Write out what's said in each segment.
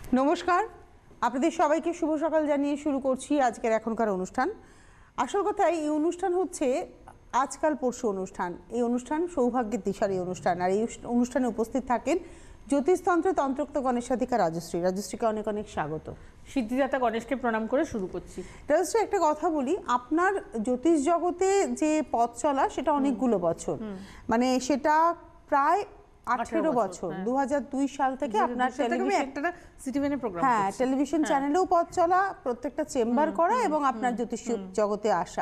নমস্কার, আপনাদের সবাইকে শুভ সকাল জানিয়ে শুরু করছি আজকের এখনকার অনুষ্ঠান। আসল কথা এই অনুষ্ঠান হচ্ছে আজকাল পরশু অনুষ্ঠান। এই অনুষ্ঠান সৌভাগ্যের দিশার এই অনুষ্ঠান। আর এই অনুষ্ঠানে উপস্থিত থাকেন জ্যোতিষতন্ত্র তন্ত্রোক্ত গণেশাধিকা রাজশ্রী। রাজশ্রীকে অনেক অনেক স্বাগত। সিদ্ধিদাতা গণেশকে প্রণাম করে শুরু করছি। রাজশ্রী, একটা কথা বলি, আপনার জ্যোতিষ জগতে যে পথ চলা সেটা অনেকগুলো বছর, মানে সেটা প্রায় 18 বছর। 2002 সাল থেকে আপনার টেলিভিশন চ্যানেলেও পথ চলা, প্রত্যেকটা চেম্বার করা এবং আপনার জ্যোতিষ জগতে আসা।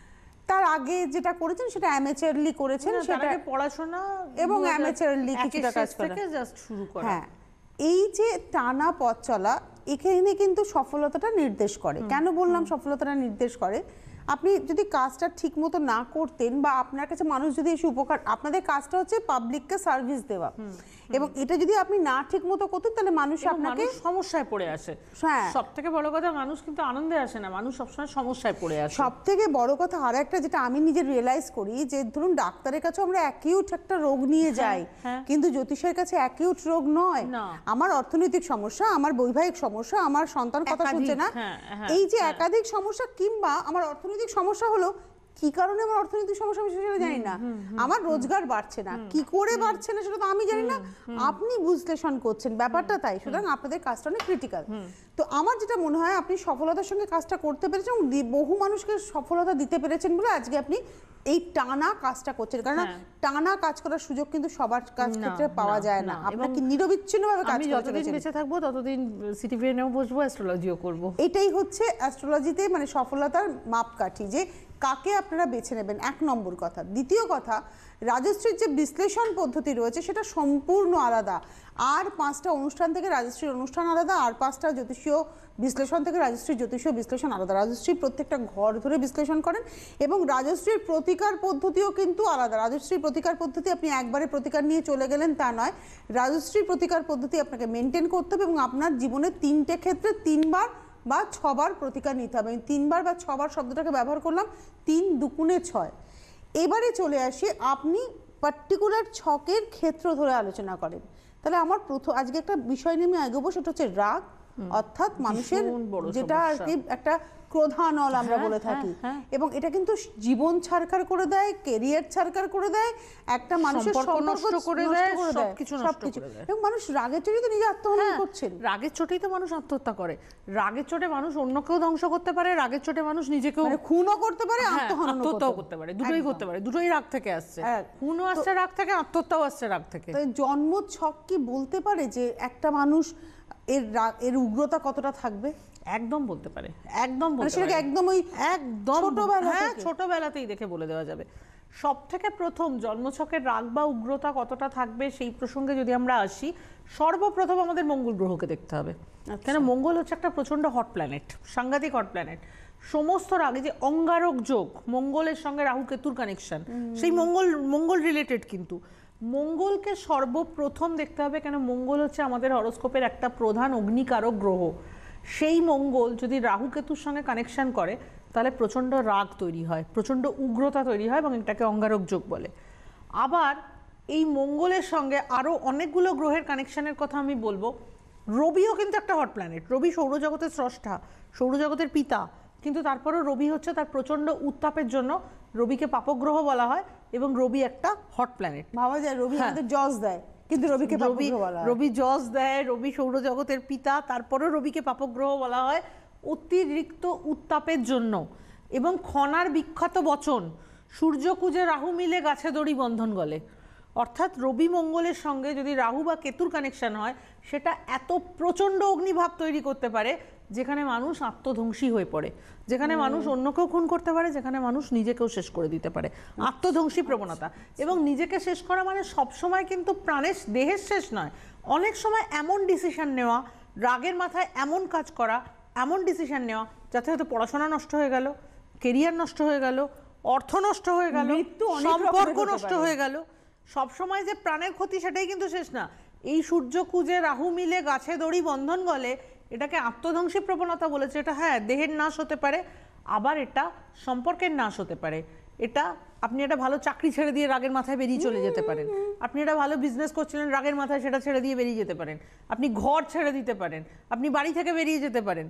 তার আগে যেটা করেছেন সেটা অ্যামেচারলি করেছেন, সেটা পড়াশোনা এবং অ্যামেচারলি কিছুটা কাজ করা জাস্ট শুরু করা। হ্যাঁ, এই যে টানা পথ চলা এখানে কিন্তু সফলতাটা নির্দেশ করে। কেন বললাম সফলতাটা নির্দেশ করে? আপনি যদি কাজটা ঠিক মতো না করতেন বা আপনার কাছে মানুষ যদি এসে উপকার, আপনাদের কাজটা হচ্ছে পাবলিককে সার্ভিস দেওয়া, এবং এটা যদি আপনি না ঠিক মতো করতেন তাহলে মানুষ আপনাকে সমস্যায় পড়ে আসে। হ্যাঁ, সব থেকে বড় কথা, মানুষ কিন্তু আনন্দে আসে না, মানুষ সবসময় সমস্যায় পড়ে আসে। সব থেকে বড় কথা আর একটা যেটা আমি নিজে রিয়েলাইজ করি, যে ধরুন ডাক্তারের কাছে আমরা অ্যাকিউট একটা রোগ নিয়ে যাই, কিন্তু জ্যোতিষের কাছে অ্যাকিউট রোগ নয়। আমার অর্থনৈতিক সমস্যা, আমার বৈবাহিক সমস্যা, আমার সন্তান কথা শুনছে না, এই যে একাধিক সমস্যা, কিংবা আমার অর্থনৈতিক সমস্যা হলো কি কারণে আমার অর্থনৈতিক সমস্যা আমি সেটা জানি না, আমার রোজগার বাড়ছে না, কি করে বাড়ছে না সেটা তো আমি জানি না, আপনি বিশ্লেষণ করছেন ব্যাপারটা। তাই সুতরাং আপনাদের কাজটা অনেক ক্রিটিক্যাল। তো আমার যেটা মনে হয় আপনি সফলতার সঙ্গে কাজটা করতে পেরেছেন এবং বহু মানুষকে সফলতা দিতে পেরেছেন বলে আজকে আপনি এই টানা কাজটা করছেন। কারণ টানা কাজ করার সুযোগ কিন্তু সবার কাজ ক্ষেত্রে পাওয়া যায় না। আপনাকে নিরবিচ্ছিন্নভাবে কাজ করতে যতদিন বেঁচে থাকবো ততদিন সিটিভিএনেও বসবো, অ্যাস্ট্রোলজিও করব। এটাই হচ্ছে অ্যাস্ট্রোলজিতে মানে সফলতার মাপকাঠি, যে কাকে আপনারা বেছে নেবেন, এক নম্বর কথা। দ্বিতীয় কথা, রাজশ্রীর যে বিশ্লেষণ পদ্ধতি রয়েছে সেটা সম্পূর্ণ আলাদা। আর 5টা অনুষ্ঠান থেকে রাজশ্রীর অনুষ্ঠান আলাদা, আর 5টা জ্যোতিষীয় বিশ্লেষণ থেকে রাজশ্রীর জ্যোতিষীয় বিশ্লেষণ আলাদা। রাজশ্রী প্রত্যেকটা ঘর ধরে বিশ্লেষণ করেন এবং রাজশ্রীর প্রতিকার পদ্ধতিও কিন্তু আলাদা। রাজশ্রীর প্রতিকার পদ্ধতি আপনি একবারে প্রতিকার নিয়ে চলে গেলেন তা নয়, রাজশ্রীর প্রতিকার পদ্ধতি আপনাকে মেনটেন করতে হবে এবং আপনার জীবনে 3টে ক্ষেত্রে 3বার বা 6বার প্রতিকার নিতে হবে। আমি 3বার বা 6বার শব্দটাকে ব্যবহার করলাম, 3 দুগুণে 6। এবারে চলে আসি, আপনি পার্টিকুলার ছকের ক্ষেত্র ধরে আলোচনা করেন। তাহলে আমার আজকে একটা বিষয় নিয়ে আমি এগোবো, সেটা হচ্ছে রাগ, অর্থাৎ মানুষের যেটা আর কি একটা ক্রোধানল আমরা বলে থাকি, এবং এটা কিন্তু জীবন ছাড়খাড় করে দেয়, কেরিয়ার ছাড়খাড় করে দেয়, একটা মানুষের সম্পর্ক নষ্ট করে দেয়, সবকিছু এবং মানুষ রাগের চোটেই তো নিজে আত্মহত্যা করছেন। রাগের চোটেই তো মানুষ আত্মহত্যা করে। রাগের চোটে মানুষ অন্যকেও ধ্বংস করতে পারে, রাগের চোটে মানুষ নিজেকেও খুনও করতে পারে, আত্মহত্যাও করতে পারে, দুটোই করতে পারে। দুটোই রাগ থেকে আসছে, খুনও আসছে রাগ থেকে, আত্মহত্যাও আসছে রাগ থেকে। জন্ম ছক কি বলতে পারে যে একটা মানুষ এর উগ্রতা কতটা থাকবে? একদম বলতে পারে, একদম ছোটবেলাতেই দেখে বলে দেওয়া যাবে। সব থেকে প্রথম জন্মছকের রাগ বা উগ্রতা কতটা থাকবে সেই প্রসঙ্গে যদি আমরা আসি, সর্বপ্রথম আমাদের মঙ্গল গ্রহকে দেখতে হবে। কেন মঙ্গল হচ্ছে একটা প্রচন্ড হট প্ল্যানেট, সাংঘাতিক হট প্ল্যানেট। সমস্ত রাগে যে অঙ্গারক যোগ, মঙ্গলের সঙ্গে রাহু কেতুর কানেকশন, সেই মঙ্গল রিলেটেড, কিন্তু মঙ্গলকে সর্বপ্রথম দেখতে হবে। কেন মঙ্গল হচ্ছে আমাদের হরোস্কোপের একটা প্রধান অগ্নিকারক গ্রহ। সেই মঙ্গল যদি রাহু কেতুর সঙ্গে কানেকশন করে তাহলে প্রচণ্ড রাগ তৈরি হয়, প্রচণ্ড উগ্রতা তৈরি হয় এবং এটাকে অঙ্গারক যোগ বলে। আবার এই মঙ্গলের সঙ্গে আরও অনেকগুলো গ্রহের কানেকশনের কথা আমি বলবো। রবিও কিন্তু একটা হট প্ল্যানেট। রবি সৌরজগতের স্রষ্টা, সৌরজগতের পিতা, কিন্তু তারপরেও রবি হচ্ছে তার প্রচণ্ড উত্তাপের জন্য রবিকে পাপগ্রহ বলা হয় এবং রবি একটা হট প্ল্যানেট। ভাবা যায় রবি আমাদের জজ দেয়, কিন্তু রবি জজ দেয়, রবি সৌরজগতের পিতা, তারপরেও রবিকে পাপগ্রহ বলা হয় অতিরিক্ত উত্তাপের জন্য। এবং খনার বিখ্যাত বচন, সূর্যকুজে রাহু মিলে গাছে দড়ি বন্ধন গলে, অর্থাৎ রবি মঙ্গলের সঙ্গে যদি রাহু বা কেতুর কানেকশন হয় সেটা এত প্রচণ্ড অগ্নিভাব তৈরি করতে পারে যেখানে মানুষ আত্মধ্বংসী হয়ে পড়ে, যেখানে মানুষ অন্যকেও খুন করতে পারে, যেখানে মানুষ নিজেকেও শেষ করে দিতে পারে। আত্মধ্বংসী প্রবণতা এবং নিজেকে শেষ করা মানে সবসময় কিন্তু প্রাণের দেহের শেষ নয়, অনেক সময় এমন ডিসিশন নেওয়া, রাগের মাথায় এমন কাজ করা, এমন ডিসিশন নেওয়া যাতে হয়তো পড়াশোনা নষ্ট হয়ে গেল, কেরিয়ার নষ্ট হয়ে গেল, অর্থ নষ্ট হয়ে গেল, সম্পর্ক নষ্ট হয়ে গেল। সবসময় যে প্রাণের ক্ষতি সেটাই কিন্তু শেষ না। এই সূর্যকুজে রাহু মিলে গাছে দড়ি বন্ধন গলে, এটাকে আত্মধ্বংসী প্রবণতা বলেছে। এটা হ্যাঁ দেহের নাশ হতে পারে, আবার এটা সম্পর্কের নাশ হতে পারে। এটা আপনি একটা ভালো চাকরি ছেড়ে দিয়ে রাগের মাথায় বেরিয়ে চলে যেতে পারেন, আপনি একটা ভালো বিজনেস করছিলেন রাগের মাথায় সেটা ছেড়ে দিয়ে বেরিয়ে যেতে পারেন, আপনি ঘর ছেড়ে দিতে পারেন, আপনি বাড়ি থেকে বেরিয়ে যেতে পারেন,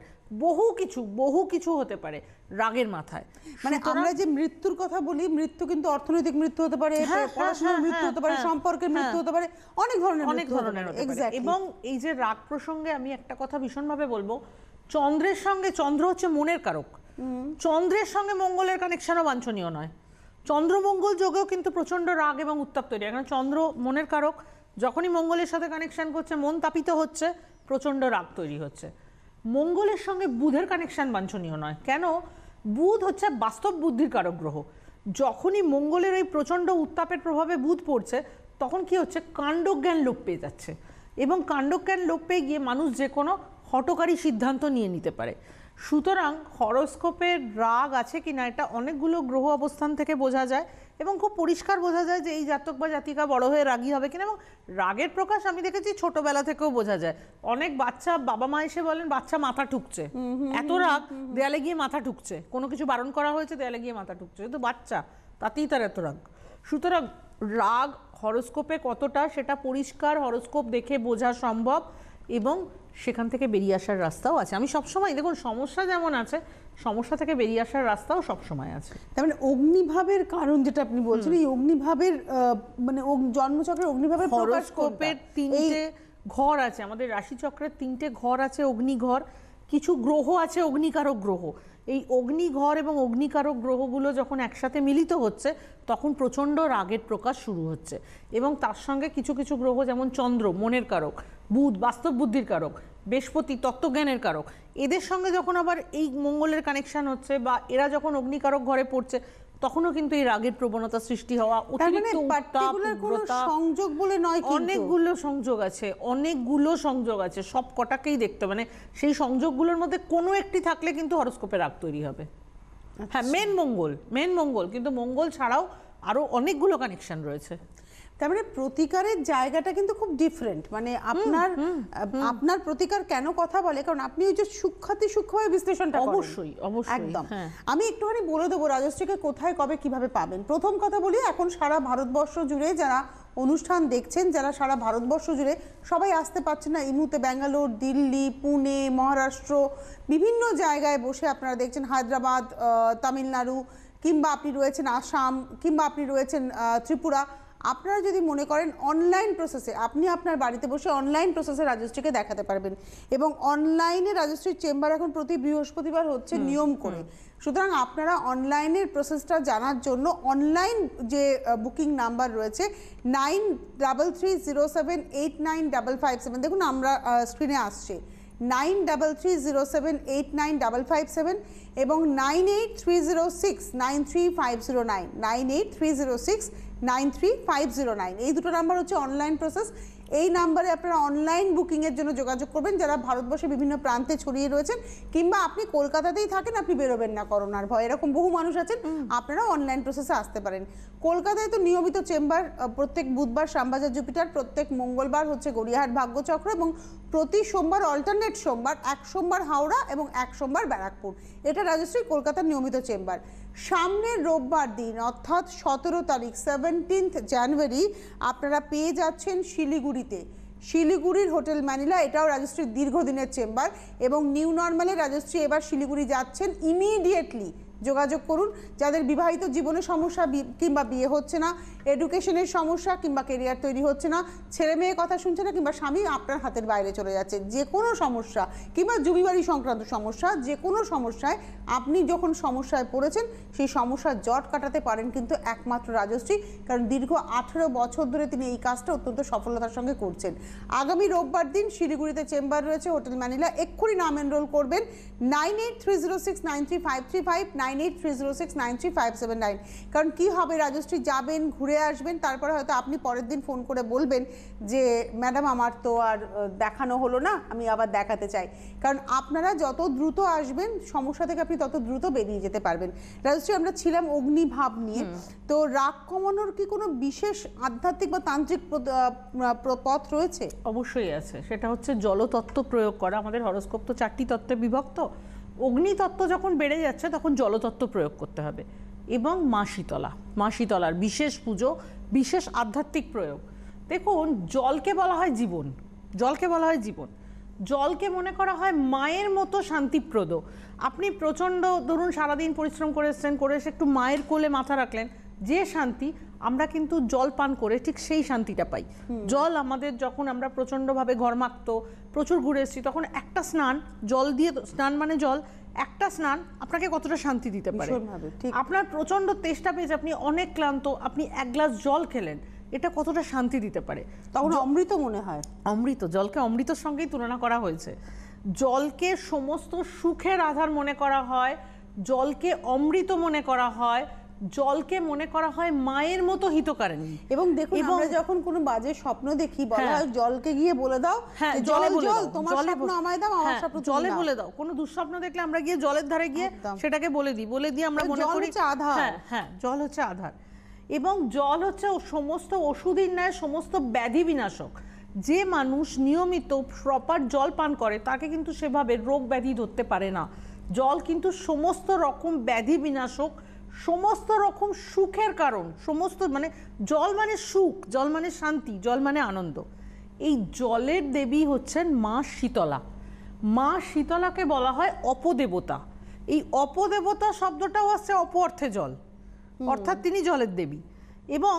বহু কিছু হতে পারে রাগের মাথায়। মানে আমরা যে মৃত্যুর কথা বলি, মৃত্যু কিন্তু অর্থনৈতিক মৃত্যু হতে পারে, পড়াশোনার মৃত্যু হতে পারে, সম্পর্কের মৃত্যু হতে পারে, অনেক ধরনের হতে পারে। এবং এই যে রাগ প্রসঙ্গে আমি একটা কথা ভীষণভাবে বলবো, চন্দ্রের সঙ্গে, চন্দ্র হচ্ছে মনের কারক, চন্দ্রের সঙ্গে মঙ্গলের কানেকশনও বাঞ্ছনীয় নয়। চন্দ্র মঙ্গল যোগেও কিন্তু প্রচন্ড রাগ এবং উত্তাপ তৈরি হয়, কারণ চন্দ্র মনের কারক, যখনই মঙ্গলের সাথে কানেকশন করছে মন তাপিত হচ্ছে, প্রচন্ড রাগ তৈরি হচ্ছে। মঙ্গলের সঙ্গে বুধের কানেকশন বাঞ্ছনীয় নয়। কেন? বুধ হচ্ছে বাস্তব বুদ্ধির কারক গ্রহ। যখনই মঙ্গলের এই প্রচন্ড উত্তাপের প্রভাবে বুধ পড়ছে, তখন কি হচ্ছে, কাণ্ডজ্ঞান লোপ পেয়ে যাচ্ছে, এবং কাণ্ডজ্ঞান লোপ পেয়ে গিয়ে মানুষ যে কোনো হঠকারী সিদ্ধান্ত নিয়ে নিতে পারে। সুতরাং হরোস্কোপের রাগ আছে কিনা এটা অনেকগুলো গ্রহ অবস্থান থেকে বোঝা যায়, এবং খুব পরিষ্কার বোঝা যায় যে এই জাতক বা জাতিকা বড় হয়ে রাগী হবে কিনা। এবং রাগের প্রকাশ আমি দেখেছি ছোটবেলা থেকেও বোঝা যায়। অনেক বাচ্চা, বাবা মা এসে বলেন বাচ্চা মাথা ঠুকছে, এত রাগ দেয়ালে গিয়ে মাথা ঠুকছে, কোনো কিছু বারণ করা হয়েছে দেয়ালে গিয়ে মাথা ঠুকছে, তো বাচ্চা, তাতেই তার এত রাগ। সুতরাং রাগ হরোস্কোপে কতটা সেটা পরিষ্কার হরোস্কোপ দেখে বোঝা সম্ভব, এবং সেখান থেকে বেরিয়ে আসার রাস্তাও আছে। আমি সবসময়, দেখুন, সমস্যা যেমন আছে, সমস্যা থেকে বেরিয়ে আসার রাস্তাও সবসময় আছে। তার মানে অগ্নিভাবের কারণ যেটা আপনি বলছেন, এই অগ্নিভাবের মানে জন্মচক্রের অগ্নিভাবের হরোস্কোপের 3টে ঘর আছে, আমাদের রাশিচক্রের 3টে ঘর আছে, অগ্নিঘর, কিছু গ্রহ আছে অগ্নিকারক গ্রহ। এই অগ্নিঘর এবং অগ্নিকারক গ্রহগুলো যখন একসাথে মিলিত হচ্ছে, তখন প্রচণ্ড রাগের প্রকাশ শুরু হচ্ছে। এবং তার সঙ্গে কিছু কিছু গ্রহ, যেমন চন্দ্র মনের কারক, বুধ বাস্তব বুদ্ধির কারক, বৃহস্পতি তত্ত্বজ্ঞানের কারক, এদের সঙ্গে যখন আবার এই মঙ্গলের কানেকশন হচ্ছে, বা এরা যখন অগ্নিকারক ঘরে পড়ছে, তখনও কিন্তু এই রাগের প্রবণতা সৃষ্টি হওয়া, অতিরিক্ত উত্তাপ, উগ্রতা, সংযোগ বলে নয়, অনেকগুলো সংযোগ আছে, সব কটাকেই দেখতে, মানে সেই সংযোগগুলোর মধ্যে কোনো একটি থাকলে কিন্তু হরোস্কোপে রাগ তৈরি হবে। হ্যাঁ, মেন মঙ্গল, কিন্তু মঙ্গল ছাড়াও আরো অনেকগুলো কানেকশন রয়েছে। তার মানে প্রতিকারের জায়গাটা কিন্তু খুব ডিফারেন্ট। মানে আপনার প্রতিকার কেন কথা বলে, কারণ আপনি ওই যে সূক্ষ্মভাবে বিশ্লেষণটা করেন। অবশ্যই একদম। আমি একটুখানি বলে দেবো রাজশ্রীকে কোথায় কবে কিভাবে পাবেন। প্রথম কথা বলি, এখন সারা ভারতবর্ষ জুড়ে যারা অনুষ্ঠান দেখছেন, যারা সারা ভারতবর্ষ জুড়ে, সবাই আসতে পারছেন না এই মুহূর্তে, ব্যাঙ্গালোর, দিল্লি, পুনে, মহারাষ্ট্র, বিভিন্ন জায়গায় বসে আপনারা দেখছেন, হায়দ্রাবাদ, তামিলনাড়ু, কিংবা আপনি রয়েছেন আসাম, কিংবা আপনি রয়েছেন ত্রিপুরা। আপনারা যদি মনে করেন অনলাইন প্রসেসে, আপনি আপনার বাড়িতে বসে অনলাইন প্রসেসে রাজশ্রীকে দেখাতে পারবেন, এবং অনলাইনে রাজশ্রীর চেম্বার এখন প্রতি বৃহস্পতিবার হচ্ছে নিয়ম করে। সুতরাং আপনারা অনলাইনের প্রসেসটা জানার জন্য অনলাইন যে বুকিং নাম্বার রয়েছে 9330789557, দেখুন আমরা স্ক্রিনে আসছে 9330789557 এবং 9830693509, 9830693509, এই দুটো নাম্বার হচ্ছে অনলাইন প্রসেস। এই নাম্বারে আপনারা অনলাইন বুকিংয়ের জন্য যোগাযোগ করবেন, যারা ভারতবর্ষের বিভিন্ন প্রান্তে ছড়িয়ে রয়েছেন, কিংবা আপনি কলকাতাতেই থাকেন, আপনি বেরোবেন না করোনার ভয়, এরকম বহু মানুষ আছেন, আপনারা অনলাইন প্রসেসে আসতে পারেন। কলকাতায় তো নিয়মিত চেম্বার, প্রত্যেক বুধবার শ্যামবাজার জুপিটার, প্রত্যেক মঙ্গলবার হচ্ছে গড়িয়াহাট ভাগ্যচক্র, এবং প্রতি সোমবার অল্টারনেট সোমবার, এক সোমবার হাওড়া এবং এক সোমবার ব্যারাকপুর। এটা রাজশ্রী কলকাতার নিয়মিত চেম্বার। সামনের রোববার দিন অর্থাৎ 17 তারিখ 17 জানুয়ারি আপনারা পেয়ে যাচ্ছেন শিলিগুড়ির হোটেল ম্যানিলা, এটাও রাজশ্রীর দীর্ঘদিনের চেম্বার, এবং নিউ নর্মালে রাজশ্রী এবার শিলিগুড়ি যাচ্ছেন। ইমিডিয়েটলি যোগাযোগ করুন যাদের বিবাহিত জীবনে সমস্যা, কিংবা বিয়ে হচ্ছে না, এডুকেশনের সমস্যা, কিংবা কেরিয়ার তৈরি হচ্ছে না, ছেলে মেয়ে কথা শুনছে না, কিংবা স্বামী আপনার হাতের বাইরে চলে যাচ্ছে, যে কোনো সমস্যা, কিংবা জমিবাড়ি সংক্রান্ত সমস্যা, যে কোনো সমস্যায় আপনি যখন সমস্যায় পড়েছেন, সেই সমস্যার জট কাটাতে পারেন কিন্তু একমাত্র রাজশ্রী, কারণ দীর্ঘ 18 বছর ধরে তিনি এই কাজটা অত্যন্ত সফলতার সঙ্গে করছেন। আগামী রোববার দিন শিলিগুড়িতে চেম্বার রয়েছে হোটেল ম্যানিলা, এক্ষুনি নাম এনরোল করবেন 9830693535, 9830693579। কারণ কি হবে, রাজশ্রী যাবেন, ঘুরে আসবেন, তারপরে হয়তো আপনি পরের দিন ফোন করে বলবেন যে ম্যাডাম আমার তো আর দেখানো হলো না, আমি আবার দেখাতে চাই। কারণ আপনারা যত দ্রুত আসবেন সমস্যা থেকে আপনি তত দ্রুত বেরিয়ে যেতে পারবেন। রাজশ্রী, আমরা ছিলাম অগ্নিভাব নিয়ে, তো রাগ কমানোর কি কোনো বিশেষ আধ্যাত্মিক বা তান্ত্রিক পথ রয়েছে? অবশ্যই আছে, সেটা হচ্ছে জলতত্ত্ব প্রয়োগ করা। আমাদের হরোস্কোপ তো 4টি তত্ত্বে বিভক্ত। অগ্নিতত্ত্ব যখন বেড়ে যাচ্ছে তখন জলতত্ত্ব প্রয়োগ করতে হবে। এবং মা শীতলা, মা শীতলার বিশেষ পুজো, বিশেষ আধ্যাত্মিক প্রয়োগ। দেখুন, জলকে বলা হয় জীবন, জলকে বলা হয় জীবন, জলকে মনে করা হয় মায়ের মতো শান্তিপ্রদ। আপনি প্রচণ্ড ধরুন সারাদিন পরিশ্রম করে এসছেন, করে এসে একটু মায়ের কোলে মাথা রাখলেন, যে শান্তি আমরা কিন্তু জল পান করে ঠিক সেই শান্তিটা পাই। জল আমাদের যখন আমরা প্রচণ্ডভাবে ঘর্মাক্ত, প্রচুর ঘুরে এসেছি, তখন একটা স্নান জল দিয়ে, স্নান মানে জল, একটা স্নান আপনাকে কতটা শান্তি দিতে পারে। আপনার প্রচণ্ড তেষ্টা পেয়েছে, আপনি অনেক ক্লান্ত, আপনি এক গ্লাস জল খেলেন, এটা কতটা শান্তি দিতে পারে। তখন অমৃত মনে হয়। অমৃত, জলকে অমৃতর সঙ্গেই তুলনা করা হয়েছে। জলকে সমস্ত সুখের আধার মনে করা হয়, জলকে অমৃত মনে করা হয়, জলকে মনে করা হয় মায়ের মতো হিতকারিণী। এবং দেখুন, আমরা যখন কোনো বাজে স্বপ্ন দেখি, বলা হয় জলকে গিয়ে বলে দাও, জলে বলে দাও, তোমার স্বপ্ন আমায় দাও, আমার স্বপ্ন জলে বলে দাও। কোনো দুঃস্বপ্ন দেখলে আমরা গিয়ে জলের ধারে গিয়ে সেটাকে বলে দিই, আমরা মনে করি আধার। হ্যাঁ, জল হচ্ছে আধার। এবং জল হচ্ছে সমস্ত ওষুধের ন্যায় সমস্ত ব্যাধি বিনাশক। যে মানুষ নিয়মিত প্রপার জল পান করে তাকে কিন্তু সেভাবে রোগ ব্যাধি ধরতে পারে না। জল কিন্তু সমস্ত রকম ব্যাধি বিনাশক, সমস্ত রকম সুখের কারণ, সমস্ত মানে জল মানে সুখ, জল মানে শান্তি, জল মানে আনন্দ। এই জলের দেবী হচ্ছেন মা শীতলা। মা শীতলাকে বলা হয় অপদেবতা। এই অপদেবতা শব্দটাও আসছে অপ অর্থে জল, অর্থাৎ তিনি জলের দেবী। এবং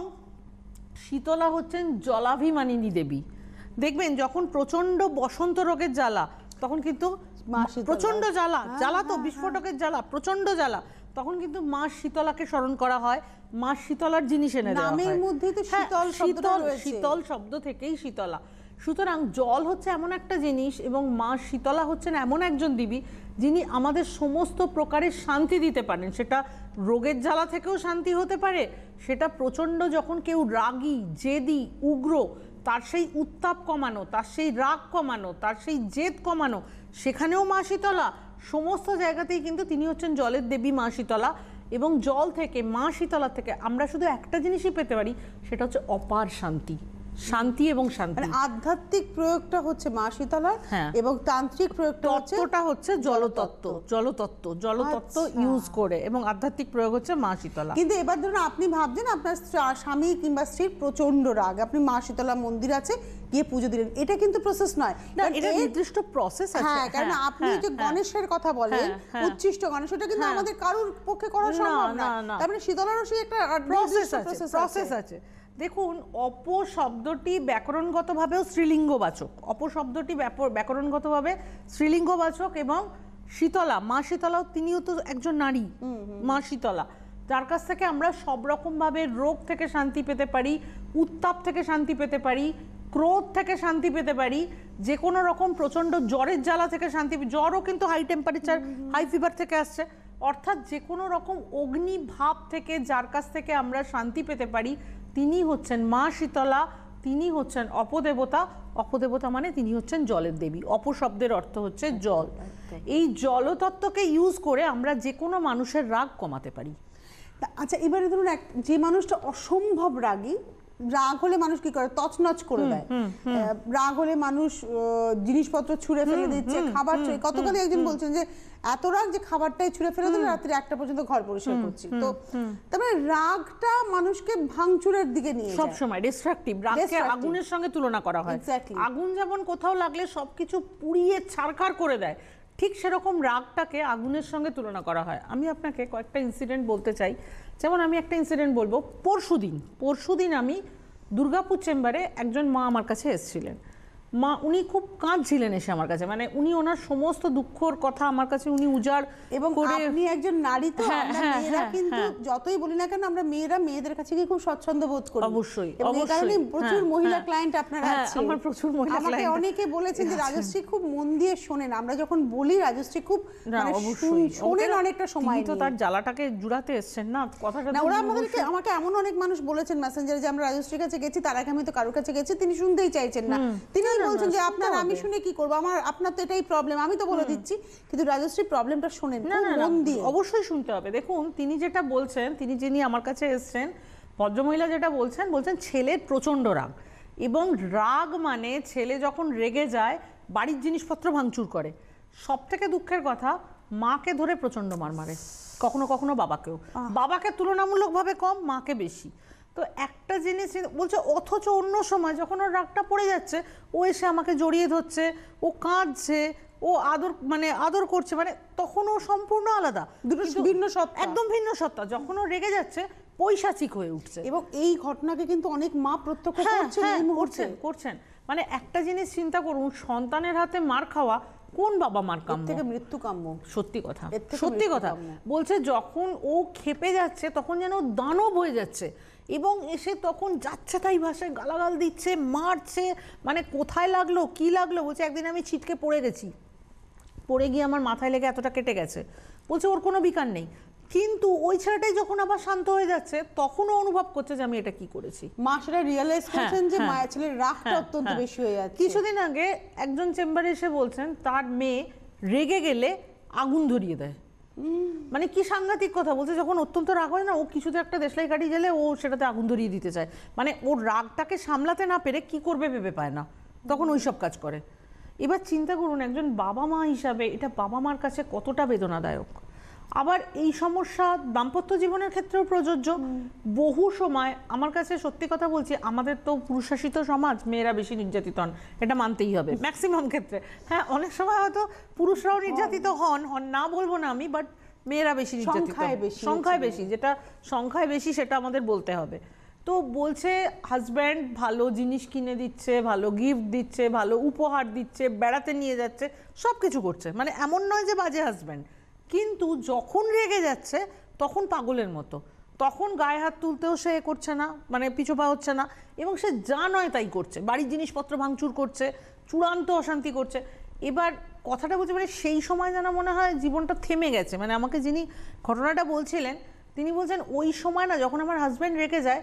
শীতলা হচ্ছেন জলাভিমানিনী দেবী। দেখবেন যখন প্রচণ্ড বসন্ত রোগের জ্বালা, তখন কিন্তু প্রচণ্ড জ্বালা, জ্বালা তো বিস্ফোটকের জ্বালা, প্রচণ্ড জ্বালা, তখন কিন্তু মা শীতলাকে স্মরণ করা হয়, মা শীতলার জিনিস এনে দেওয়া হয়। নামের মধ্যে তো শীতল শব্দটা রয়েছে, শীতল শব্দ থেকেই শীতলা। সুতরাং জল হচ্ছে এমন একটা জিনিস, এবং মা শীতলা হচ্ছেন এমন একজন দেবী যিনি আমাদের সমস্ত প্রকারের শান্তি দিতে পারেন। সেটা রোগের জ্বালা থেকেও শান্তি হতে পারে, সেটা প্রচণ্ড যখন কেউ রাগী, জেদি, উগ্র, তার সেই উত্তাপ কমানো, তার সেই রাগ কমানো, তার সেই জেদ কমানো, সেখানেও মা শীতলা। সমস্ত জায়গাতেই কিন্তু তিনি হচ্ছেন জলের দেবী মা শীতলা। এবং জল থেকে, মা শীতলা থেকে আমরা শুধু একটা জিনিসই পেতে পারি, সেটা হচ্ছে অপার শান্তি, শান্তি এবং শান্তি। আধ্যাত্মিক প্রয়োগটা হচ্ছে মা শীতলার, এবং তান্ত্রিক প্রয়োগটা হচ্ছে জলতত্ত্ব, জলতত্ত্ব, জলতত্ত্ব ইউজ করে, এবং আধ্যাত্মিক প্রয়োগ হচ্ছে মা শীতলা। কিন্তু এবার ধরুন আপনি ভাবছেন আপনার স্বামী কিংবা স্ত্রীর প্রচন্ড রাগ, আপনি মা শীতলা মন্দির আছে গিয়ে পুজো দিলেন, এটা কিন্তু প্রসেস নয়, এটা নির্দিষ্ট প্রসেস আছে। হ্যাঁ, কারণ আপনি যে গণেশের কথা বলেন, উচ্ছিষ্ট গণেশ, ওটা কিন্তু আমাদের কারোর পক্ষে করা সম্ভব না। তার মানে শীতলারও সেই একটা প্রসেস আছে। দেখুন, অপ শব্দটি ব্যাকরণগতভাবেও স্ত্রীলিঙ্গবাচক, অপ শব্দটি ব্যাকরণগতভাবে স্ত্রীলিঙ্গবাচক। এবং শীতলা, মা শীতলাও, তিনিও তো একজন নারী, মা শীতলা, যার কাছ থেকে আমরা সব রকমভাবে রোগ থেকে শান্তি পেতে পারি, উত্তাপ থেকে শান্তি পেতে পারি, ক্রোধ থেকে শান্তি পেতে পারি, যে কোনো রকম প্রচণ্ড জ্বরের জ্বালা থেকে শান্তি। জ্বরও কিন্তু হাই টেম্পারেচার, হাই ফিভার থেকে আসছে। অর্থাৎ যে কোনো রকম অগ্নি ভাব থেকে যার কাছ থেকে আমরা শান্তি পেতে পারি, তিনি হচ্ছেন মা শীতলা, তিনি হচ্ছেন অপদেবতা। অপদেবতা মানে তিনি হচ্ছেন জলের দেবী। অপশব্দের অর্থ হচ্ছে জল। এই জলতত্ত্বকে ইউজ করে আমরা যে কোনো মানুষের রাগ কমাতে পারি। আচ্ছা, এবারে ধরুন যে মানুষটা অসম্ভব রাগী, রাগ হলে মানুষ কি করে, তছনছ করে দেয়। রাগ হলে মানুষ জিনিসপত্র ছুঁড়ে ফেলে দিচ্ছে, খাবার ছুঁড়ে, গতকালই একজন বলছেন যে এত রাগ যে খাবারটাই ছুঁড়ে ফেলে দিল, রাত্রি 1টা পর্যন্ত ঘর পরিষ্কার করছি। তো তারপরে রাগটা মানুষকে ভাঙচুরের দিকে নিয়ে সব সময় ডিস্ট্রাকটিভ। রাগকে আগুনের সঙ্গে তুলনা করা হয়। আগুন যেমন কোথাও লাগলে সবকিছু পুড়িয়ে ছারখার করে দেয়, ঠিক সেরকম রাগটাকে আগুনের সঙ্গে তুলনা করা হয়। আমি আপনাকে কয়েকটা ইনসিডেন্ট বলতে চাই। যেমন আমি একটা ইনসিডেন্ট বলবো, পরশুদিন আমি দুর্গাপুর চেম্বারে একজন মা আমার কাছে এসেছিলেন। মা, উনি খুব কাঁদছিলেন এসে আমার কাছে, মানে উনি ওনার সমস্ত দুঃখর কথা আমার কাছে উনি উজাড় এবং আপনি একজন নারী, তো মেয়েরা কিন্তু যতই বলি না কেন, আমরা মেয়েরা মেয়েদের কাছে গিয়ে খুব স্বচ্ছন্দ বোধ করি। অবশ্যই, এই কারণে প্রচুর মহিলা ক্লায়েন্ট আপনার আছে। আমার প্রচুর মহিলা ক্লায়েন্ট। আমাকে অনেকে বলেছেন যে রাজশ্রী খুব মন দিয়ে শোনেন, আমরা যখন বলি রাজশ্রী খুব শোনেন অনেকটা সময়। তো তার জ্বালাটাকে জুড়াতে এসেছেন না কথাটা। না, ওরা আমাকে এমন অনেক মানুষ বলেছেন মেসেঞ্জারে যে আমরা রাজশ্রীর কাছে গেছি, তার আগে আমি তো কারোর কাছে গেছি, তিনি শুনতেই চাইছেন না। তিনি বলছেন যে আপনার, আমি শুনে কি করবো, আপনার তো এটাই প্রবলেম, আমি তো বলে দিচ্ছি। কিন্তু রাজশ্রী প্রবলেমটা শোনেন মন দিয়ে, অবশ্যই শুনতে হবে। দেখুন, তিনি যেটা বলছেন, যিনি আমার কাছে এসেছেন, ভদ্রমহিলা যেটা বলছেন ছেলের প্রচণ্ড রাগ। এবং রাগ মানে ছেলে যখন রেগে যায় বাড়ির জিনিসপত্র ভাঙচুর করে। সব থেকে দুঃখের কথা, মাকে ধরে প্রচণ্ড মার মারে, কখনো কখনো বাবাকেও, বাবাকে তুলনামূলকভাবে কম, মাকে বেশি। তো একটা জিনিস বলছে, অথচ অন্য সময় যখন ওর রাগটা পড়ে যাচ্ছে ও এসে আমাকে জড়িয়ে ধরছে, ও কাঁদছে, ও আদর করছে, মানে তখন ও সম্পূর্ণ আলাদা, দুটো ভিন্ন সত্তা, একদম ভিন্ন সত্তা। যখন ও রেগে যাচ্ছে পৈশাচিক হয়ে উঠছে। এবং এই ঘটনাকে কিন্তু অনেক মা প্রত্যক্ষ করছেন। মানে একটা জিনিস চিন্তা করুন, সন্তানের হাতে মার খাওয়া কোন বাবা মার কাম্য? থেকে মৃত্যু কাম্য। সত্যি কথা, সত্যি কথা বলছে। যখন ও ক্ষেপে যাচ্ছে তখন যেন দানব হয়ে যাচ্ছে, এবং এসে তখন যাচ্ছে তাই ভাষায় গালাগাল দিচ্ছে, মারছে, মানে কোথায় লাগলো কি লাগলো। বলছে একদিন আমি ছিটকে পড়ে গেছি, পড়ে গিয়ে আমার মাথায় লেগে এতটা কেটে গেছে। বলছে ওর কোনো বিকার নেই, কিন্তু ওই ছেলেটাই যখন আবার শান্ত হয়ে যাচ্ছে তখনও অনুভব করছে যে আমি এটা কি করেছি। মা সেটা রিয়েলাইজ করছেন যে মায়ের ছেলের রাগটা অত্যন্ত বেশি হয়ে যাচ্ছে। কিছুদিন আগে একজন চেম্বারে এসে বলছেন তার মেয়ে রেগে গেলে আগুন ধরিয়ে দেয়। মানে কি সাংঘাতিক কথা। বলছে যখন অত্যন্ত রাগ হয় না, ও কিছুতে একটা দেশলাই কাটি গেলে ও সেটাতে আগুন ধরিয়ে দিতে চায়। মানে ওর রাগটাকে সামলাতে না পেরে কি করবে ভেবে পায় না, তখন ওই সব কাজ করে। এবার চিন্তা করুন একজন বাবা মা হিসাবে এটা বাবা মার কাছে কতটা বেদনাদায়ক। আবার এই সমস্যা দাম্পত্য জীবনের ক্ষেত্রেও প্রযোজ্য। বহু সময় আমার কাছে সত্যি কথা বলছি, আমাদের তো পুরুষশাসিত সমাজ, মেয়েরা বেশি নির্যাতিত হন, এটা মানতেই হবে ম্যাক্সিমাম ক্ষেত্রে। হ্যাঁ, অনেক সময় হয়তো পুরুষরাও নির্যাতিত হন না বলবো না আমি, বাট মেয়েরা বেশি নির্যাতিত, সংখ্যায় বেশি, যেটা সংখ্যায় বেশি সেটা আমাদের বলতে হবে। তো বলছে হাজব্যান্ড ভালো জিনিস কিনে দিচ্ছে, ভালো গিফট দিচ্ছে, ভালো উপহার দিচ্ছে, বেড়াতে নিয়ে যাচ্ছে, সব কিছু করছে, মানে এমন নয় যে বাজে হাজব্যান্ড, কিন্তু যখন রেগে যাচ্ছে তখন পাগলের মতো, তখন গায়ে হাত তুলতেও সে করছে না, মানে পিছু পা হচ্ছে না, এবং সে যা নয় তাই করছে, বাড়ির জিনিসপত্র ভাঙচুর করছে, চূড়ান্ত অশান্তি করছে। এবার কথাটা বলছে মানে সেই সময় যেন মনে হয় জীবনটা থেমে গেছে। মানে আমাকে যিনি ঘটনাটা বলছিলেন তিনি বলছেন ওই সময় না, যখন আমার হাজব্যান্ড রেগে যায়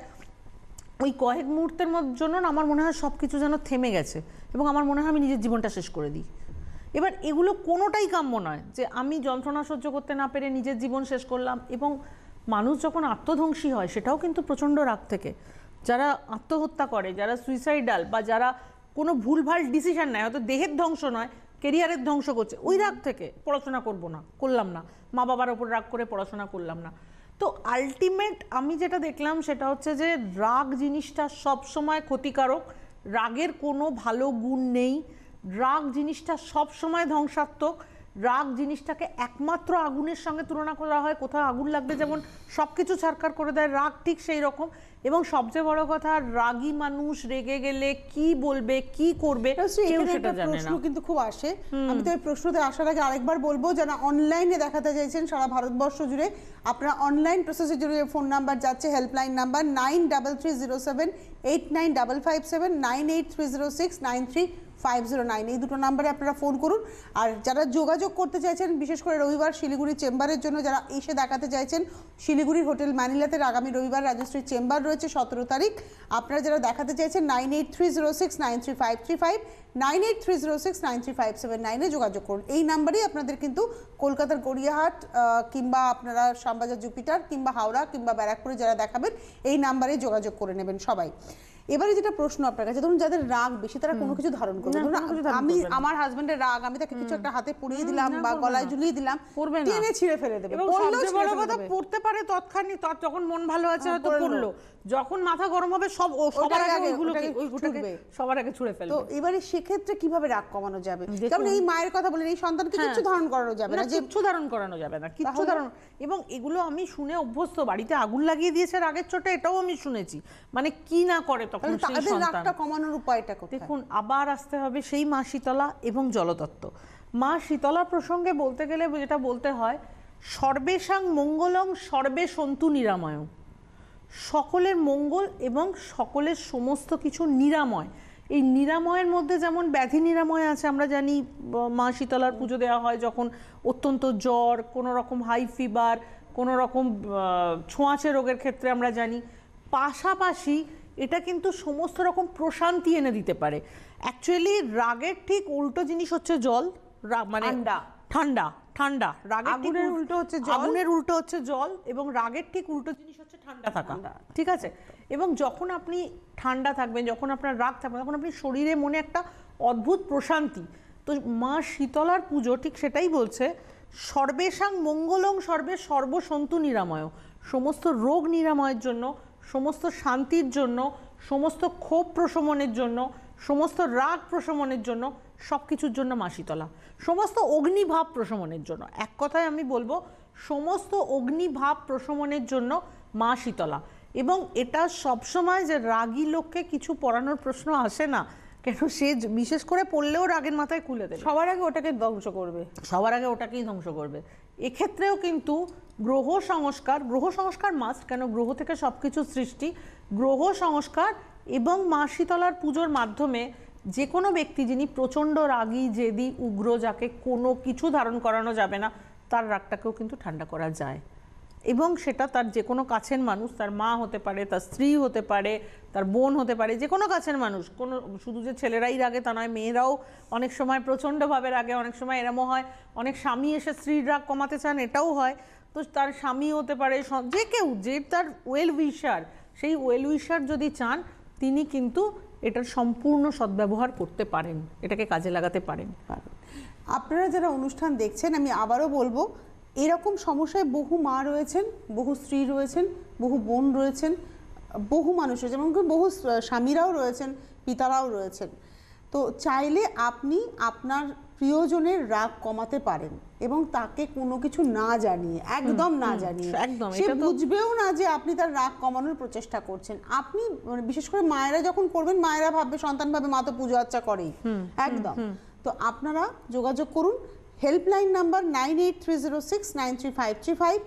ওই কয়েক মুহূর্তের জন্য না আমার মনে হয় সব কিছু যেন থেমে গেছে, এবং আমার মনে হয় আমি নিজের জীবনটা শেষ করে দিই। এবার এগুলো কোনোটাই কাম্য নয় যে আমি যন্ত্রণা সহ্য করতে না পেরে নিজের জীবন শেষ করলাম। এবং মানুষ যখন আত্মধ্বংসী হয় সেটাও কিন্তু প্রচণ্ড রাগ থেকে। যারা আত্মহত্যা করে, যারা সুইসাইডাল, বা যারা কোনো ভুলভাল ডিসিশন নেয়, হয়তো দেহের ধ্বংস নয় কেরিয়ারের ধ্বংস করছে, ওই রাগ থেকে পড়াশোনা করলাম না, মা বাবার ওপর রাগ করে পড়াশোনা করলাম না। তো আলটিমেট আমি যেটা দেখলাম সেটা হচ্ছে যে রাগ জিনিসটা সব সময় ক্ষতিকারক, রাগের কোনো ভালো গুণ নেই, রাগ জিনিসটা সব সময় ধ্বংসাত্মক। রাগ জিনিসটাকে একমাত্র আগুনের সঙ্গে তুলনা করা হয়, কোথাও আগুন লাগলে যেমন সব কিছু ছারখার করে দেয়, রাগ ঠিক সেই রকম। এবং সবচেয়ে বড় কথা, রাগী মানুষ রেগে গেলে কি বলবে কি করবে কেউ সেটা জানে না। প্রশ্ন কিন্তু খুব আসে, আমি তো এই প্রশ্নতে আসার আগে আরেকবার বলবো, যারা অনলাইনে দেখাতে চাইছেন সারা ভারতবর্ষ জুড়ে, আপনারা অনলাইন প্রসেসের জন্য ফোন নাম্বার যাচ্ছে, হেল্পলাইন নাম্বার 9330789557, 9830693509, এই দুটো নাম্বারে আপনারা ফোন করুন। আর যারা যোগাযোগ করতে চাইছেন বিশেষ করে রবিবার শিলিগুড়ি চেম্বারের জন্য, যারা এসে দেখাতে চাইছেন, শিলিগুড়ির হোটেল ম্যানিলাতে আগামী রবিবার রাজশ্রী চেম্বার রয়েছে 17 তারিখ। আপনারা যারা দেখাতে চাইছেন 9830693535, 9830693579 যোগাযোগ করুন। এই নাম্বারেই আপনাদের কিন্তু কলকাতার গড়িয়াহাট কিংবা আপনারা শ্যামবাজার জুপিটার কিংবা হাওড়া কিংবা ব্যারাকপুরে যারা দেখাবেন এই নাম্বারে যোগাযোগ করে নেবেন সবাই। এবারে যেটা প্রশ্ন আপনার কাছে, ধরুন যাদের রাগ বেশি তারা কোনো কিছু ধারণ করবে, ধরুন আমি আমার হাজবেন্ডের রাগ, আমি তাকে কিছু একটা হাতে পরিয়ে দিলাম বা গলায় ঝুলিয়ে দিলাম, টেনে ছিঁড়ে ফেলে দেবে। এবং সবচেয়ে বড় কথা, পড়তে পারে তৎক্ষণাৎ, যখন মন ভালো আছে হয়তো পড়লো, যখন মাথা গরম হবে সবার আগে সবার আগে ছুঁড়ে ফেলবে। তো এবারে সেক্ষেত্রে কিভাবে রাগ কমানো যাবে? যেমন এই মায়ের কথা বলেন, এই সন্তানকে কিছু ধারণ করানো যাবে না, কিচ্ছু ধারণ করানো যাবে না, কিচ্ছু ধারণ। এবং এগুলো আমি শুনে অভ্যস্ত, বাড়িতে আগুন লাগিয়ে দিয়েছে রাগের চোটে, এটাও আমি শুনেছি। মানে কি না করে তখন সেই সন্তান। রাগটা কমানোর উপায়টা কোথায়? দেখুন, আবার আসতে হবে সেই মা শীতলা এবং জলতত্ত্ব। মা শীতলা প্রসঙ্গে বলতে গেলে যেটা বলতে হয়, সর্বেষাং মঙ্গলং সর্বে সন্তু নিরাময়, সকলের মঙ্গল এবং সকলের সমস্ত কিছু নিরাময়। এই নিরাময়ের মধ্যে যেমন ব্যাধি নিরাময় আছে, আমরা জানি মা শীতলার পুজো দেওয়া হয় যখন অত্যন্ত জ্বর, কোনো রকম হাই ফিভার, কোনো রকম ছোঁয়াচে রোগের ক্ষেত্রে আমরা জানি। পাশাপাশি এটা কিন্তু সমস্ত রকম প্রশান্তি এনে দিতে পারে। অ্যাকচুয়ালি রাগের ঠিক উল্টো জিনিস হচ্ছে জল, মানে ঠান্ডা। রাগের উল্টো হচ্ছে জল, আগুনের উল্টো হচ্ছে জল, এবং রাগের ঠিক উল্টো জিনিস হচ্ছে ঠান্ডা থাকা, ঠিক আছে? এবং যখন আপনি ঠান্ডা থাকবেন, যখন আপনার রাগ থাকবে, তখন আপনি শরীরে মনে একটা অদ্ভুত প্রশান্তি। তো মা শীতলার পুজো ঠিক সেটাই বলছে, সর্বেষাং মঙ্গলং সর্বে সর্বসন্তু নিরাময়, সমস্ত রোগ নিরাময়ের জন্য, সমস্ত শান্তির জন্য, সমস্ত ক্ষোভ প্রশমনের জন্য, সমস্ত রাগ প্রশমনের জন্য, সব কিছুর জন্য মা শীতলা, সমস্ত অগ্নিভাব প্রশমনের জন্য। এক কথায় আমি বলবো সমস্ত অগ্নিভাব প্রশমনের জন্য মা শীতলা। এবং এটা সবসময় যে রাগী লোককে কিছু পড়ানোর প্রশ্ন আসে না, কেন সে বিশেষ করে পড়লেও রাগের মাথায় খুলে দেবে, সবার আগে ওটাকে ধ্বংস করবে, সবার আগে ওটাকেই ধ্বংস করবে। এক্ষেত্রেও কিন্তু গ্রহ সংস্কার মাস্ট, কেন গ্রহ থেকে সব কিছু সৃষ্টি। গ্রহ সংস্কার এবং মা শীতলার পুজোর মাধ্যমে যে কোনো ব্যক্তি যিনি প্রচণ্ড রাগী, জেদি, উগ্র, যাকে কোনো কিছু ধারণ করানো যাবে না, তার রাগটাকেও কিন্তু ঠান্ডা করা যায়। এবং সেটা তার যে কোনো কাছের মানুষ, তার মা হতে পারে, তার স্ত্রী হতে পারে, তার বোন হতে পারে, যে কোনো কাছের মানুষ। কোনো শুধু যে ছেলেরাই রাগে তা নয়, মেয়েরাও অনেক সময় প্রচণ্ডভাবে রাগে। অনেক সময় এরমও হয় অনেক স্বামী এসে স্ত্রীর রাগ কমাতে চান, এটাও হয়। তো তার স্বামী হতে পারে, যে কেউ, যে তার ওয়েল উইশার, সেই ওয়েল উইশার যদি চান, তিনি কিন্তু এটার সম্পূর্ণ সদ্ব্যবহার করতে পারেন, এটাকে কাজে লাগাতে পারেন। আপনারা যারা অনুষ্ঠান দেখছেন, আমি আবারও বলবো, এরকম সমস্যায় বহু মা রয়েছেন, বহু স্ত্রী রয়েছেন, বহু বোন রয়েছেন, বহু মানুষ রয়েছেন, এবং বহু স্বামীরাও রয়েছেন, পিতারাও রয়েছেন। তো চাইলে আপনি আপনার প্রিয়জনের রাগ কমাতে পারেন, এবং তাকে কোনো কিছু না জানিয়ে, একদম না জানিয়ে, সে বুঝবেও না যে আপনি তার রাগ কমানোর প্রচেষ্টা করছেন। আপনি বিশেষ করে মায়েরা যখন করবেন, মায়েরা ভাববে, সন্তান ভাবে মা তো পুজো আচ্চা করেই, একদম। তো আপনারা যোগাযোগ করুন, হেল্পলাইন নাম্বার 9830693535,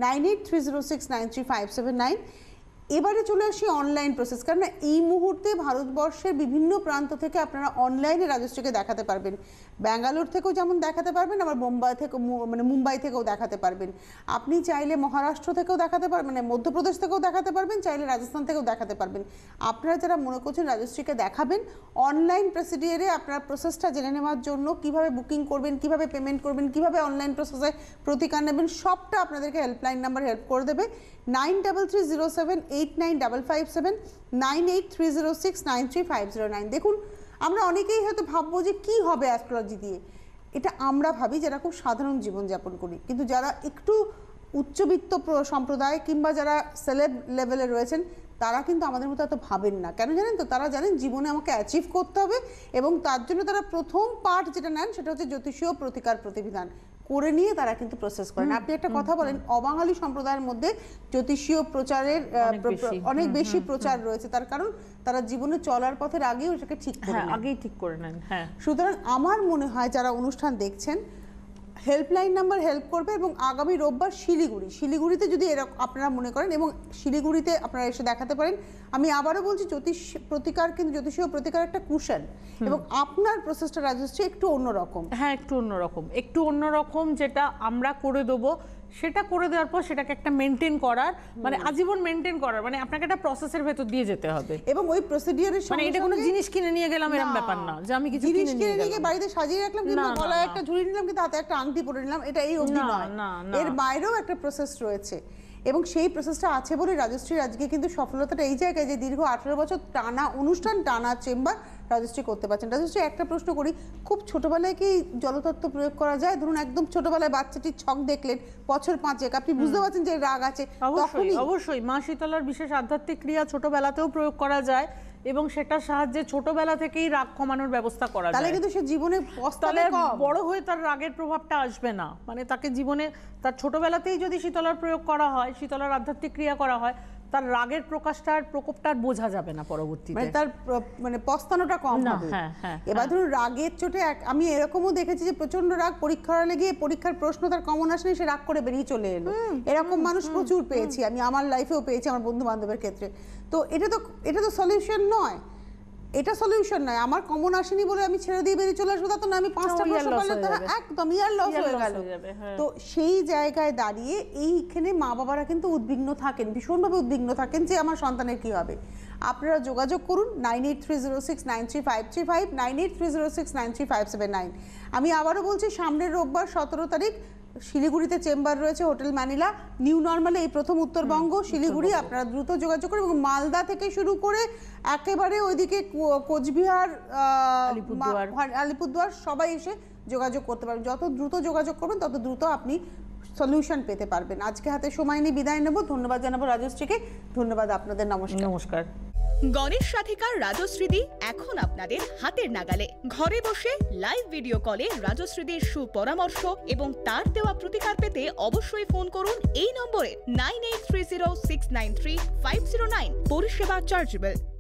9830693579। এবারে চলে আসি অনলাইন প্রসেস, কারণ এই মুহূর্তে ভারতবর্ষের বিভিন্ন প্রান্ত থেকে আপনারা অনলাইনে রাজশ্রীকে দেখাতে পারবেন। ব্যাঙ্গালোর থেকেও যেমন দেখাতে পারবেন, আবার মুম্বাই থেকেও দেখাতে পারবেন। আপনি চাইলে মহারাষ্ট্র থেকেও দেখাতে পারবেন, মধ্যপ্রদেশ থেকেও দেখাতে পারবেন, চাইলে রাজস্থান থেকেও দেখাতে পারবেন। আপনারা যারা মনে করছেন রাজশ্রীকে দেখাবেন, অনলাইন প্রসিডিওরে আপনার প্রসেসটা জেনে নেওয়ার জন্য, কিভাবে বুকিং করবেন, কিভাবে পেমেন্ট করবেন, কিভাবে অনলাইন প্রসেসে প্রতিকার নেবেন, সবটা আপনাদেরকে হেল্পলাইন নাম্বার হেল্প করে দেবে। 9330789557, 9830693509। দেখুন, আমরা অনেকেই হয়তো ভাববো যে কী হবে অ্যাস্ট্রোলজি দিয়ে। এটা আমরা ভাবি যারা খুব সাধারণ জীবনযাপন করি, কিন্তু যারা একটু উচ্চবিত্ত সম্প্রদায় কিংবা যারা সেলেব লেভেলে রয়েছেন, তারা কিন্তু আমাদের মতো এত ভাবেন না। কেন জানেন তো? তারা জানেন জীবনে আমাকে অ্যাচিভ করতে হবে, এবং তার জন্য তারা প্রথম পার্ট যেটা নেন সেটা হচ্ছে জ্যোতিষীয় প্রতিকার প্রতিবিধান করে নিয়ে তারা কিন্তু প্রসেস করেন। আপনি একটা কথা বলেন, অবাঙালি সম্প্রদায়ের মধ্যে জ্যোতিষীয় প্রচারের অনেক বেশি প্রচার রয়েছে, তার কারণ তারা জীবনে চলার পথের আগেই ওটাকে ঠিক করে নেন, আগেই ঠিক করে নেন। হ্যাঁ, সুতরাং আমার মনে হয় যারা অনুষ্ঠান দেখছেন, হেল্পলাইন নাম্বার হেল্প করবে। এবং আগামী রোববার শিলিগুড়িতে যদি এরকম আপনারা মনে করেন, এবং শিলিগুড়িতে আপনারা এসে দেখাতে পারেন। আমি আবারও বলছি, জ্যোতিষীয় প্রতিকার একটা কুশন, এবং আপনার প্রসেসটা রাজশ্রী একটু অন্যরকম। হ্যাঁ, একটু অন্যরকম, যেটা আমরা করে দেবো। সেটা করে দেওয়ার পর সেটাকে একটা মেনটেন করার, মানে আজীবন মেনটেন করার, মানে আপনাকে একটা প্রসেসের ভেতর দিয়ে যেতে হবে। এবং ওই প্রসিডিওরের মানে এটা কোনো জিনিস কিনে নিয়ে গেলাম এরকম ব্যাপার না, যে আমি কিছু জিনিস কিনে নিয়ে বাড়িতে সাজিয়ে রাখলাম, কিংবা গলায় একটা ঝুড়ি নিলাম, কিন্তু হাতে একটা আংটি পরে নিলাম, এটা এই অবধি নয়। এর বাইরেও একটা প্রসেস রয়েছে, এবং সেই প্রসেসটা আছে বলে রাজশ্রীর আজকে কিন্তু সফলতাটা এই জায়গায় যে দীর্ঘ 18 বছর টানা অনুষ্ঠান, টানা চেম্বার রাজশ্রী করতে পারছেন। রাজশ্রী, একটা প্রশ্ন করি, খুব ছোটবেলায় কি জলতত্ত্ব প্রয়োগ করা যায়? ধরুন একদম ছোটবেলায় বাচ্চাটির ছক দেখলেন, বছর 5 আপনি বুঝতে পারছেন যে রাগ আছে, অবশ্যই মা শীতলার বিশেষ আধ্যাত্মিক ক্রিয়া ছোটবেলাতেও প্রয়োগ করা যায়, এবং সেটার সাহায্যে ছোটবেলা থেকেই রাগ কমানোর ব্যবস্থা করা যায়। তাহলে কিন্তু সে জীবনে বড় হয়ে তার রাগের প্রভাবটা আসবে না। মানে তাকে জীবনে তার ছোটবেলাতেই যদি শীতলার প্রয়োগ করা হয়, শীতলার আধ্যাত্মিক ক্রিয়া করা হয়, তার রাগের প্রকাশটার প্রকোপটা বোঝা যাবে না পরবর্তীতে, মানে তার পস্তানোটা কম হবে। এবার ধরুন রাগের চোটে আমি এরকমও দেখেছি যে প্রচন্ড রাগ, পরীক্ষার হলে গিয়ে পরীক্ষার প্রশ্ন তার কমন আসেনি, সে রাগ করে বেরিয়ে চলে এলো। এরকম মানুষ প্রচুর পেয়েছি আমি, আমার লাইফেও পেয়েছি, আমার বন্ধু বান্ধবের ক্ষেত্রে। তো এটা তো সলিউশন নয়, এটা সলিউশন নয়। আমার কমন আসেনি বলে আমি ছেড়ে দিয়ে বেরিয়ে চলে আসবো, তা তো না। আমি 5টা প্রশ্ন পারলে তারা একদম ইয়ার লস হয়ে গেল। তো সেই জায়গায় দাঁড়িয়ে এইখানে মা বাবারা কিন্তু উদ্বিগ্ন থাকেন, ভীষণভাবে উদ্বিগ্ন থাকেন যে আমার সন্তানের কি হবে। আপনারা যোগাযোগ করুন 9830693535, 9830693579। আমি আবারও বলছি, সামনের রোববার 17 তারিখ শিলিগুড়িতে চেম্বার রয়েছে, হোটেল ম্যানিলা, নিউ নর্মালে, এই প্রথম উত্তরবঙ্গ শিলিগুড়ি। আপনারা দ্রুত যোগাযোগ করুন, এবং মালদা থেকে শুরু করে একেবারে ওইদিকে কোচবিহার, আলিপুরদুয়ার, সবাই এসে যোগাযোগ করতে পারবেন। যত দ্রুত যোগাযোগ করবেন তত দ্রুত আপনি সলিউশন পেতে পারবেন। আজকে হাতে সময় নিয়ে বিদায় নেব। ধন্যবাদ জানাবো রাজশ্রীকে। ধন্যবাদ আপনাদের। নমস্কার। নমস্কার। গণেশ রাধিকার রাজশ্রীদি এখন আপনাদের হাতের নাগালে। ঘরে বসে লাইভ ভিডিও কলে রাজশ্রীদির সুপরামর্শ এবং তার দেওয়া প্রতিকার পেতে অবশ্যই ফোন করুন এই নম্বরে 9830693509। পরিষেবা চার্জেবল।